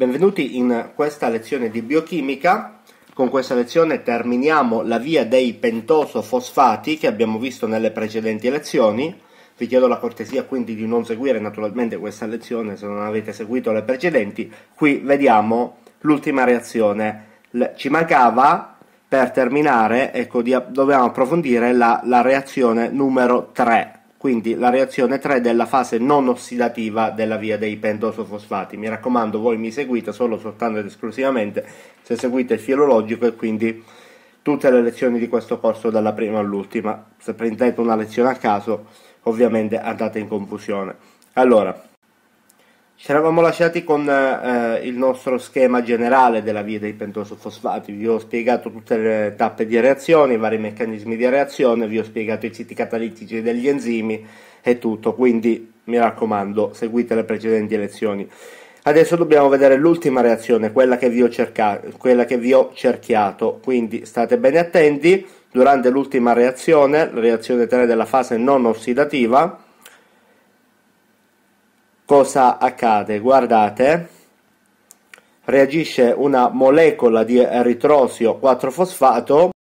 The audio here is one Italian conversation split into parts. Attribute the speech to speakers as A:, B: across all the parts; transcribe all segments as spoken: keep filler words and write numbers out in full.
A: Benvenuti in questa lezione di biochimica. Con questa lezione terminiamo la via dei pentosofosfati che abbiamo visto nelle precedenti lezioni. Vi chiedo la cortesia quindi di non seguire naturalmente questa lezione se non avete seguito le precedenti. Qui vediamo l'ultima reazione. Ci mancava, per terminare, ecco, di, dobbiamo approfondire la, la reazione numero tre. Quindi la reazione tre della fase non ossidativa della via dei pentosofosfati. Mi raccomando, voi mi seguite solo soltanto ed esclusivamente se seguite il filo logico e quindi tutte le lezioni di questo corso dalla prima all'ultima. Se prendete una lezione a caso, ovviamente andate in confusione. Allora, ci eravamo lasciati con eh, il nostro schema generale della via dei pentosofosfati. Vi ho spiegato tutte le tappe di reazione, i vari meccanismi di reazione, vi ho spiegato i siti catalitici degli enzimi e tutto, quindi mi raccomando, seguite le precedenti lezioni. Adesso dobbiamo vedere l'ultima reazione, quella che vi ho cercato, quella che vi ho cerchiato, quindi state bene attenti. Durante l'ultima reazione, la reazione tre della fase non ossidativa, cosa accade? Guardate, reagisce una molecola di eritrosio quattro fosfato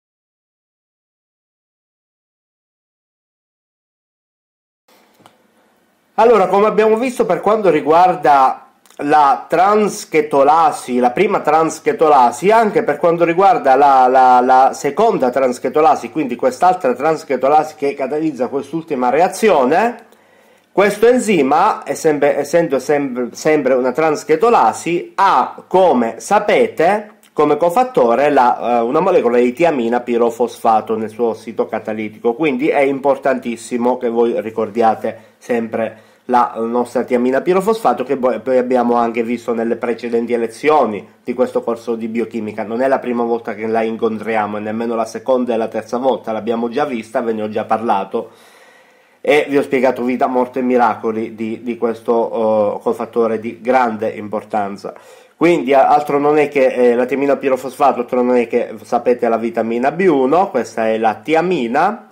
A: allora, come abbiamo visto per quanto riguarda la transchetolasi, la prima transchetolasi, anche per quanto riguarda la, la, la seconda transchetolasi, quindi quest'altra transchetolasi che catalizza quest'ultima reazione, questo enzima, essendo sempre, sempre una transchetolasi, ha, come sapete, come cofattore la, uh, una molecola di tiamina pirofosfato nel suo sito catalitico, quindi è importantissimo che voi ricordiate sempre la nostra tiamina pirofosfato, che poi abbiamo anche visto nelle precedenti lezioni di questo corso di biochimica. Non è la prima volta che la incontriamo e nemmeno la seconda e la terza volta, l'abbiamo già vista, ve ne ho già parlato e vi ho spiegato vita, morte e miracoli di, di questo uh, cofattore di grande importanza. Quindi altro non è che eh, la tiamina pirofosfato, altro non è che, sapete, la vitamina B uno, questa è la tiamina.